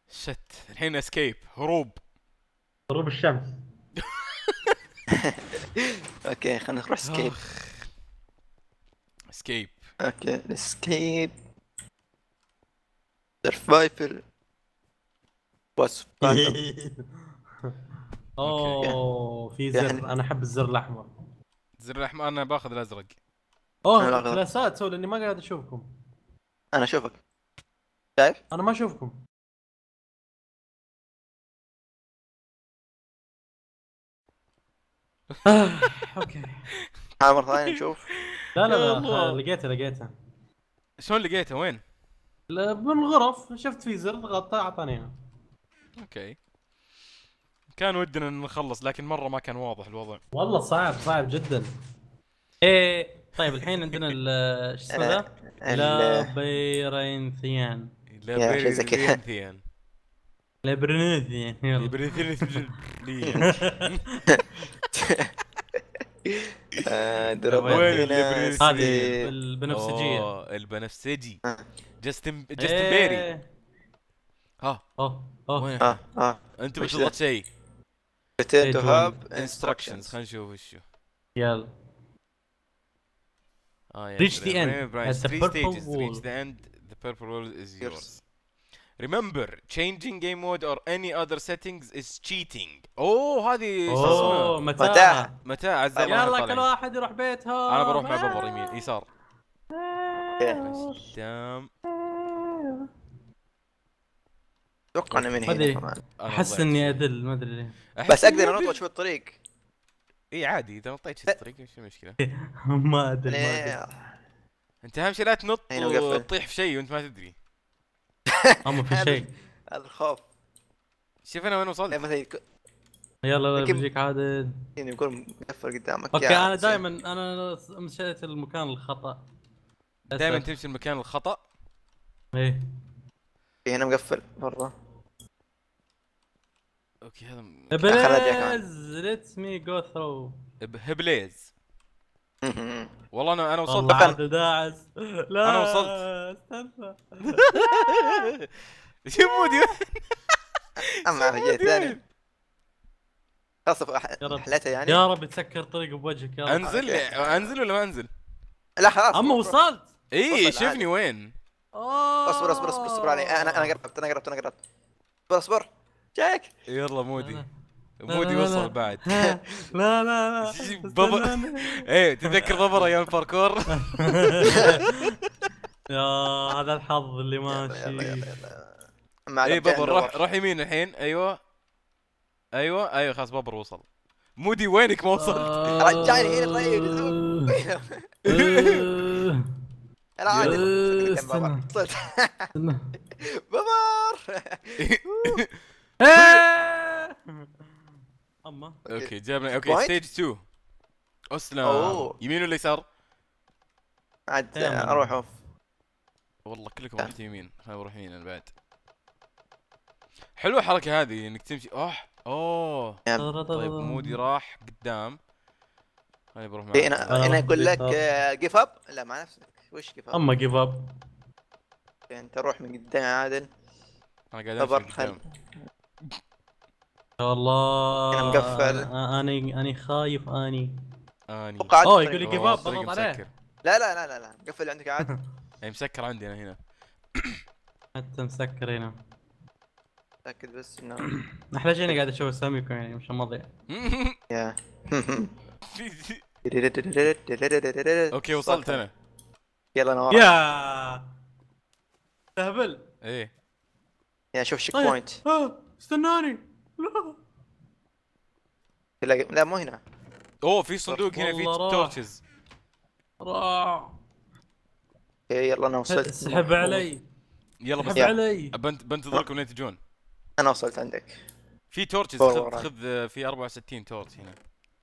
شت الحين اسكيب هروب. غروب الشمس. اوكي خلينا نروح سكيب. اسكيب. اوكي اسكيب سرفايفل بس اوه في زر، انا احب الزر الاحمر. زر الاحمر انا باخذ الازرق. اوه كلاسات سو لاني ما قاعد اشوفكم. انا اشوفك شايف؟ انا ما اشوفكم. اوكي. مرة ثانية نشوف. لا لا يا لا الله. لقيتها. شلون لقيته وين؟ بالغرف شفت في زر ضغطته اعطاني اياه. اوكي. كان ودنا نخلص لكن مرة ما كان واضح الوضع. والله صعب جدا. ايه طيب الحين عندنا ايش اسمه ذا؟ لابيرينثيان. يا شيء زي كذا. لابيرينثيان. لابرينثيان لابيرينثيان. وين هذه البنفسجية. البنفسجي. آه. جاستن بيري. ها وين؟ انت وش بتضغط شيء. pretend to have instructions. instructions. خلينا نشوف وشو. يلا. Yes. Reach the end. Remember, At the three purple stages. wall. Reach the end. The purple wall is yours. Remember, changing game mode or any other settings is cheating. اوه هذه شو اسمه؟ متاع عز الله. يلا كل واحد يروح بيتهم. انا بروح مع بابر يمين يسار. قدام. اتوقع انا من هنا كمان. احس اني ادل ما ادري ليه. بس اقدر انط شوي الطريق. اي عادي اذا نطيت شي الطريق ايش المشكله؟ ما ادري انت اهم شيء لا تنط هنا وقفل. وتطيح في شيء وانت ما تدري. اما في شيء. هذا الخوف. شوف انا وين وصلت. مثلا يلا بيجيك عادل. يقول مقفل قدامك. اوكي انا دائما انا مشيت المكان الخطا. دائما تمشي المكان الخطا. ايه هنا مقفل برا. اوكي هذا بليز ليتس مي جو ثرو. هبليز. والله انا وصلت. والله عادل داعس. لا انا وصلت. استنى. شو مودي؟ اما جيت ثاني. خلاص حلتها يعني. يا رب تسكر طريق بوجهك يا رب. انزل ولا ما انزل؟ لا خلاص. اما وصلت. اي شوفني وين. اصبر علي. انا قربت. اصبر جايك. يلا مودي وصل بعد. لا بابا. ايه تذكر بابا ايام الباركور. يا هذا الحظ اللي ماشي. يلا. ايه بابا روح يمين الحين. ايوه خلاص بابا وصل. مودي وينك ما وصلت؟ رجعني هنا طيب. لا عادل. وصلت. بابر. اما اوكي جابنا. اوكي ستيج 2. اسلم. يمين ولا يسار؟ عاد اروح. والله كلكم رحتوا يمين. خلينا نروح يمين انا بعد. حلوه الحركه هذه انك تمشي. اوه طيب مودي راح قدام. خليني بروح معك. انا اقول لك جيف اب. لا مع نفسك. وش جيف اب؟ اما جيف اب. انت روح من قدام عادل. انا قاعد امشي من قدام. يا الله انا مقفل. اني خايف اني. يقول لي جيف اب بضغط عليه. لا مقفل عندك عادل. اي مسكر عندي انا هنا. حتى مسكر هنا. تاكد بس انه احلى شيء اني قاعد اشوف اساميكم يعني مش مضيع. يا اوكي وصلت انا. يلا انا يا تهبل. ايه يا شوف شيك بوينت. استناني. لا مو هنا. اوه في صندوق هنا فيه تورتشز. يلا انا وصلت. اسحب علي. يلا بس علي. بنتظركم لين تجون. انا وصلت عندك. في تورتشز خذ في 64 تورت هنا.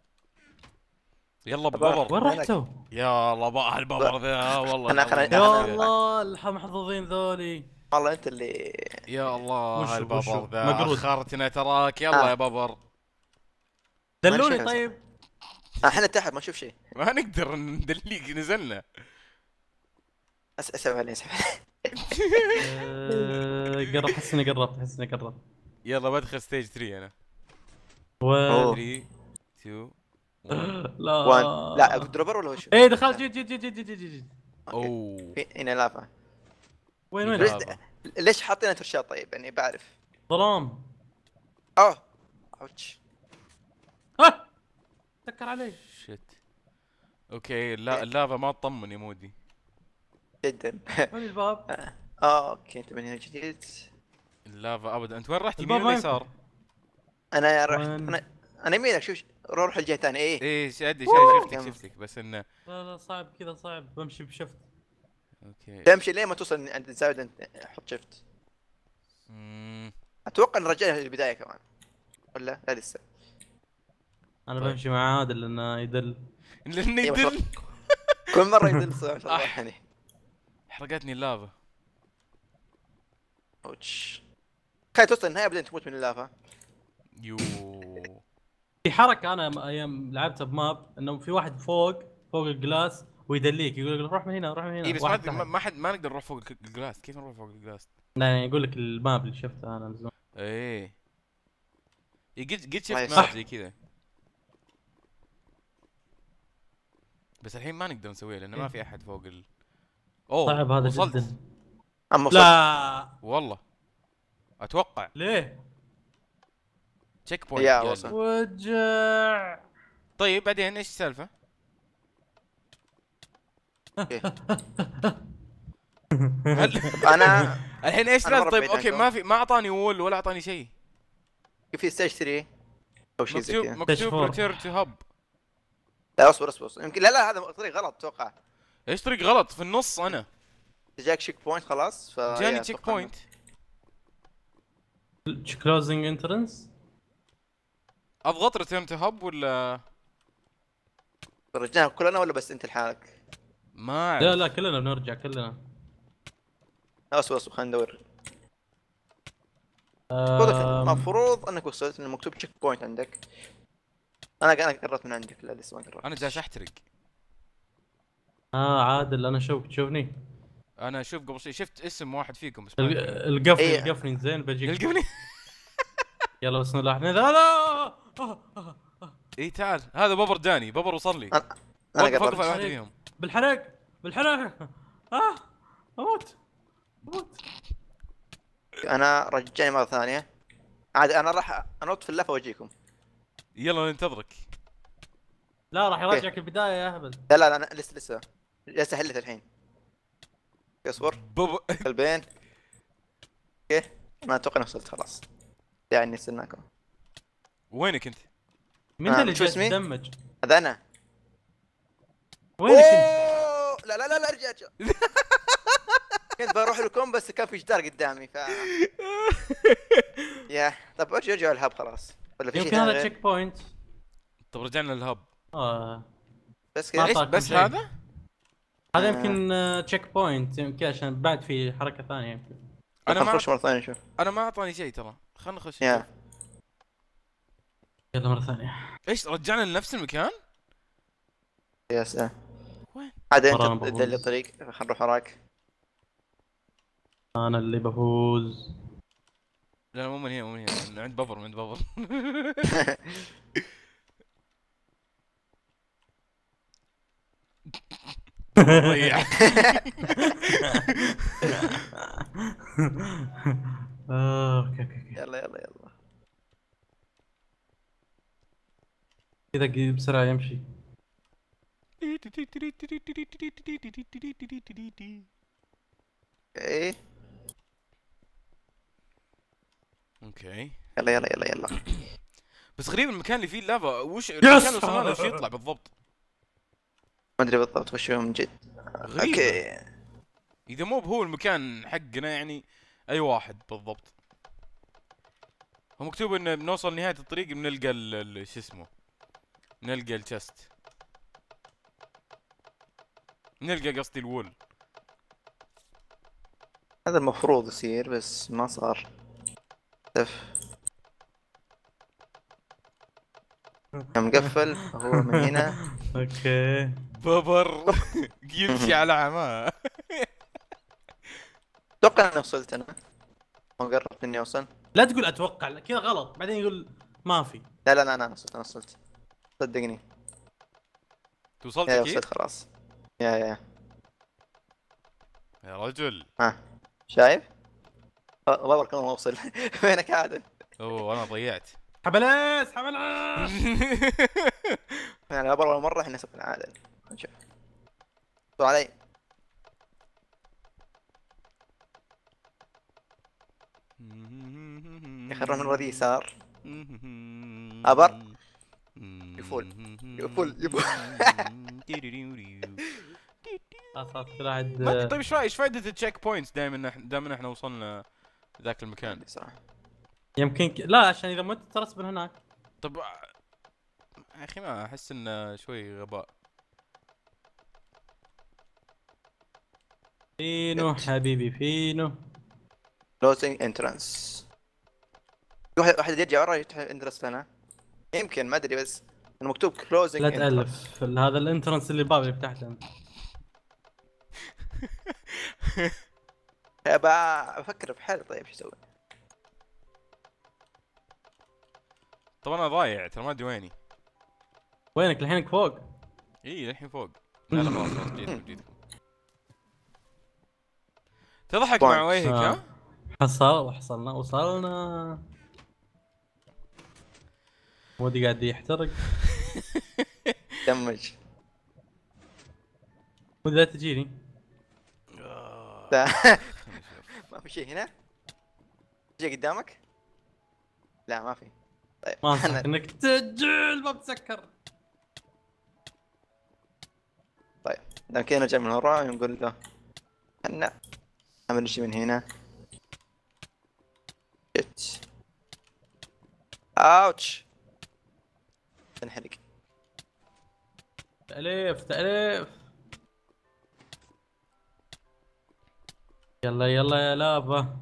يلا ببابر. وين رحتوا؟ يا الله بقى البابر ذا والله. يا الله المحظوظين ذولي. والله انت اللي. يا الله البابر ذا اخرتنا تراك. يلا يا بابر دلوني طيب. احنا تحت ما نشوف شيء. ما نقدر ندليك نزلنا. اسف علي. قرب، حس اني قربت. يلا بدخل ستيج 3 انا. وين؟ 3 2 1. لا لا دروبر ولا وش؟ ايه دخلت، جيت. اوكي. اوه في هنا لافا. وين في ليش لافا. ليش حاطين ترشات طيب يعني بعرف. ظلام. اوه اوتش. ها سكر علي. شت. اوكي لا اللافا ما تطمن يا مودي. جدا. وين الباب؟ اوكي انت من هنا جديد. اللافا ابدا. انت وين رحت، الباب يمين ولا ما يسار؟ ينفتح. انا رحت وين؟ انا يمينك. شوف روح الجهه الثانيه. ايه ايه شادي كم. شفتك بس انه. لا صعب كذا، صعب بمشي بشفت. اوكي. تمشي لين ما توصل عند الزاويه انت حط شفت. مم. اتوقع ان رجعنا البدايه كمان ولا لا لسه. انا طيب. بمشي مع عادل لانه يدل. لانه إيه، ما شاء يدل. كل مره يدل صح ما شاء الله يعني. حرقتني اللافا. اوتش. كان توصل النهايه بعدين تموت من اللافا. يو. في حركه انا ايام لعبتها بماب انه في واحد فوق الجلاس ويدليك، يقول لك روح من هنا روح من هنا. اي بس واحد تحت. ما حد ما نقدر نروح فوق الجلاس. كيف نروح فوق الجلاس؟ لا يعني يقول لك الماب اللي شفتها انا من زمان. ايه قد شفت الله ماب يصح. زي كذا. بس الحين ما نقدر نسويها لانه ما في احد فوق اوه صعب هذا وصلت. جدا. اما وصلت. لا والله اتوقع ليه؟ تشيك بوينت يا قال لي. وصل. وجع. طيب بعدين ايش السالفه؟ أوكي. هل انا الحين ايش أنا لازم؟ مرة طيب بعيد اوكي عنكم. ما اعطاني وول ولا اعطاني شيء. في ستيج 3 او شيء زي كذا. مكتوب فور. ريتيرن تو هب. لا اصبر يمكن لا هذا طريق غلط اتوقع. ايش طريق غلط في النص انا؟ جاك تشيك بوينت خلاص جاني تشيك بوينت. كلوزنج انترنس. اضغط ريتيرن تو هب ولا رجعنا كلنا ولا بس انت لحالك؟ ما اعرف. لا كلنا بنرجع كلنا. اصبر خلينا ندور. المفروض انك وصلت انه مكتوب تشيك بوينت عندك. انا قربت من عندك. لا لسه ما قربت. انا جالس احترق. عادل انا تشوفني. انا شوف قبل شيء شفت اسم واحد فيكم بس ما أدري. القفني زين بجيك. يلقوني. يلا بسم الله الرحمن الرحيم. لا اي تعال هذا ببر جاني. ببر وصل لي. انا وقف قربت. واحد فيهم. بالحرق اموت. انا رجعني مره ثانيه. عاد انا راح انط في اللفه واجيكم. يلا ننتظرك. لا راح يرجعك البدايه يا هبل. لا انا لسه حلت الحين. اصبر قلبين. اوكي ما اتوقع اني وصلت خلاص. يعني استناكم. وينك انت؟ مين ذا اللي شو جاي اسمي؟ يتدمج؟ هذا انا. وينك انت؟ أوه! لا ارجع كنت بروح لكم بس كان في جدار قدامي يا طب ارجع الهب خلاص ولا في شيء يمكن ثاني هذا غير؟ تشيك بوينت. طب رجعنا للهب. بس ما كذا. أعطاك بس شيء. هذا؟ هذا يمكن تشيك بوينت يمكن عشان بعد في حركه ثانيه يمكن. انا ما نخش مره ثانيه نشوف. انا ما اعطاني شيء ترى. خلنا نخش. يا يلا مره ثانيه. ايش رجعنا لنفس المكان؟ يا سلام. وين؟ عاد مرة أنا انت بفوز. تدلي الطريق خلينا نروح وراك. انا اللي بفوز. لا مو من هنا من عند ببر من عند ببر. ضيع. اوكي يلا كذا بسرعه يمشي. ايه اوكي يلا بس غريب المكان اللي فيه اللافا. وش المكان اللي وصلنا له وش يطلع بالضبط؟ ما ادري بالضبط وش هو من جد. غريبة. اوكي اذا مو هو المكان حقنا يعني اي واحد بالضبط. هو مكتوب انه بنوصل نهاية الطريق بنلقى شو اسمه، نلقى الشست، نلقى قصدي الوول. هذا المفروض يصير بس ما صار. مقفل هو من هنا. اوكي ببر يمشي على عماه. اتوقع اني وصلت انا. ما قربت اني اوصل. لا تقول اتوقع كذا غلط، بعدين يقول ما في. لا انا وصلت، انا وصلت. صدقني. توصلت يا اكيد؟ وصلت خلاص. يا يا رجل. ها شايف؟ والله كمان ما اوصل. وينك عادل؟ اوه انا ضيعت. حبلاس. يعني اول مرة احنا سبنا عادل. نشوف. طلع علي. يا اخي نروح من ورا يسار. ابر. يفول. خلاص كل واحد. طيب ايش فائدة التشيك بوينتس دائما احنا وصلنا ذاك المكان؟ صراحة يمكن لا عشان اذا مت ترسب من هناك. طب يا اخي ما احس انه شوي غباء. فينو حبيبي فينو. كلوزنج انترانس. واحد يرجع ورا يفتح انترانس هنا. يمكن ما ادري بس المكتوب كلوزنج لا تألف هذا الانترنس اللي الباب اللي فتحته انت. بفكر في حل. طيب شو اسوي؟ طب انا ضايع ترى ما ادري ويني. وينك الحين فوق؟ اي الحين فوق. لا خلاص جيتكم. تضحك مع وجهك ها؟ وصلنا مودي قاعد يحترق. دمج. مودي لا تجيني. ما في شيء هنا؟ شيء قدامك؟ لا ما في. طيب ما انصحك انك تسجل ما بتسكر. طيب لو كذا نرجع من ورا نقول له هنا نعمل شيء من هنا. شت. اوتش. تنحرق. تأليف يلا يا لابا.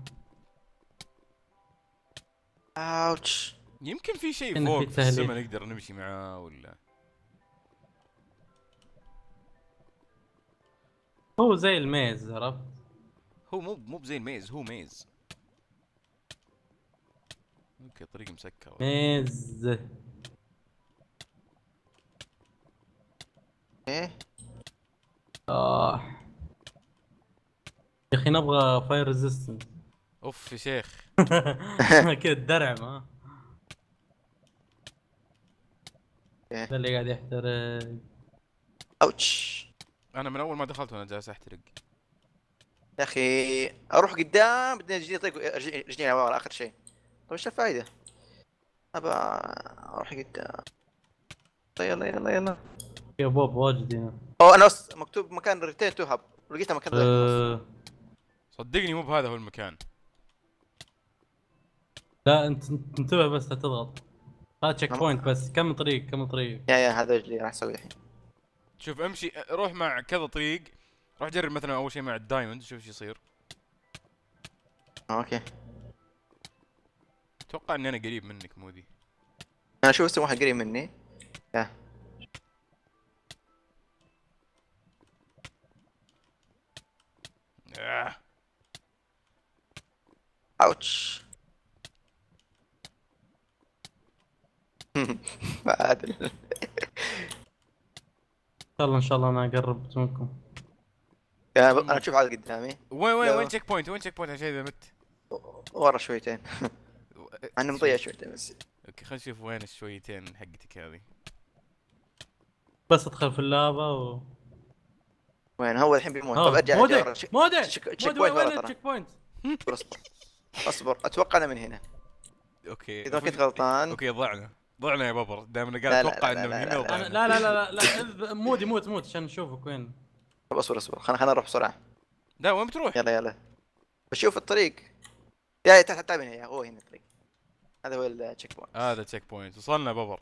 اوتش. يمكن في شيء فوق في السماء نقدر نمشي معاه ولا؟ هو زي الميز عرفت؟ هو مو زي الميز، هو ميز. اوكي طريق مسكر. ميز. ايه يا اخي نبغى فاير ريزيستنس. اوف يا شيخ. كذا الدرع ما ايه ده اللي قاعد يحترق. اوتش. انا من اول ما دخلت وانا جالس احترق. يا اخي اروح قدام بعدين اجي طيب رجلي ورا اخر شيء. طيب ايش الفائده؟ ابى اروح قدام. طيب يلا يا بوب واجد هنا. انا مكتوب مكان ريتين تو هاب. لقيتها مكان ضيق في النص. صدقني مو بهذا هو المكان. لا انت انتبه بس لا تضغط. هذا تشيك بوينت بس. كم طريق يا هذا اللي راح اسويه الحين. شوف امشي روح مع كذا طريق. روح جرب مثلا اول شيء مع الدايموند شوف ايش يصير. اوكي. اتوقع اني انا قريب منك مودي. انا اشوف اسم واحد قريب مني. اوتش. عادل. ان شاء الله انا قربت منكم. انا اشوف عاد قدامي. وين تشيك بوينت عشان اذا مت. ورا شويتين. انا مضيع شويتين بس. اوكي خلينا نشوف وين الشويتين حقتك هذه. بس ادخل في اللعبة وين هو الحين بيموت. طب ارجع مودي تشيك بوينت ورا ترى. تشيك بوينت. اصبر اتوقع انا من هنا. اوكي اذا كنت غلطان. اوكي ضعنا يا بابر دائما قاعد اتوقع انه من هنا وضعنا. لا مودي موت عشان نشوفك وين. طب اصبر خلينا نروح بسرعه. لا وين بتروح؟ يلا بشوف الطريق. يا تحت هنا يا هو هنا الطريق. هذا هو التشيك بوينت. هذا تشيك بوينت وصلنا بابر.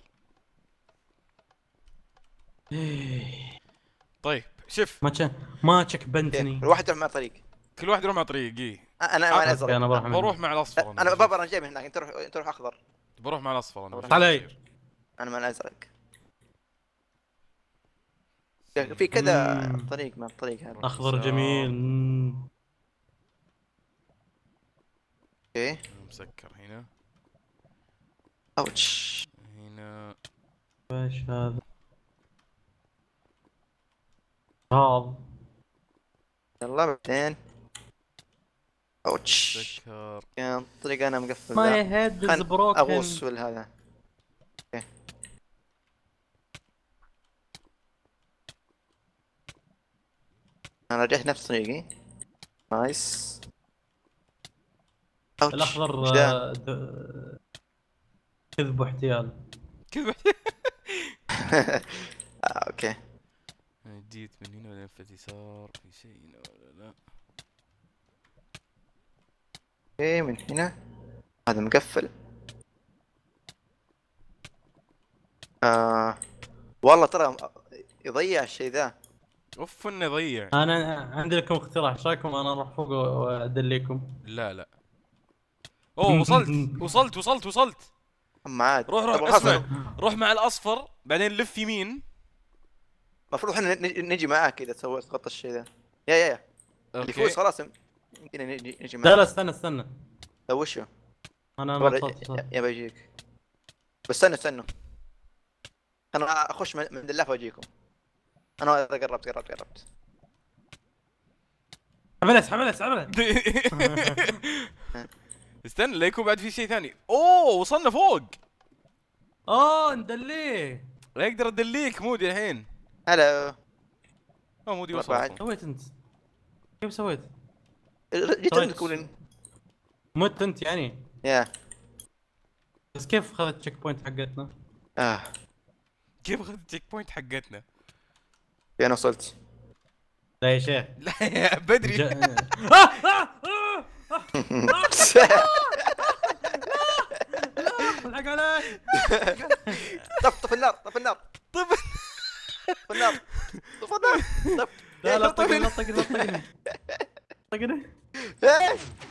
طيب شوف ما تشيك بنتني. الواحد يروح مع طريق. كل واحد يروح مع طريق. انا ازرق. انا بروح مع الاصفر. انا بابا انا جاي من هناك. انت روح اخضر. بروح مع الاصفر انا. علي. انا مع الازرق. في كذا طريق مع الطريق هذا. اخضر جميل. اوكي مسكر هنا. اوتش. هنا ايش هذا؟ غاض. يلا بعدين. اوتش. مسكر. كان طريق انا مقفل ماي ذا. هيد از بروكن. اغوص في هذا. اوكي انا رجعت نفس طريقي. نايس. اوتش. الاخضر وش ذا؟ كذب واحتيال. كذا. اوكي جيت من هنا ولا لفت يسار في شيء هنا ولا لا؟ اوكي من هنا. هذا مقفل. والله ترى يضيع الشيء ذا. اوف انه يضيع. انا عندي لكم اقتراح، ايش رايكم انا اروح فوق وادليكم؟ لا لا. اوه وصلت. اما عاد روح اسمع، روح مع الاصفر بعدين لف يمين. المفروض احنا نجي معاك اذا سويت تغطى الشيء ذا. يا اللي يفوز خلاص يمكن نجي معاك. لا استنى. طيب وشو؟ انا ما وصلت. يا بيجيك. بس استنوا انا اخش من اللافه واجيكم. انا قربت. حملت. استنى لا يكون بعد في شيء ثاني. اوه وصلنا فوق. ندليه. لا اقدر ادليك مودي الحين. هلا. مودي وصل. سويت انت؟ كيف سويت؟ جيت انت تقولين مت انت يعني؟ يا بس كيف اخذت تشيك بوينت حقتنا؟ كيف اخذت التشيك بوينت حقتنا؟ انا وصلت. لا يا شيخ. لا يا بدري. الحق عليك. طف النار. لا طقني.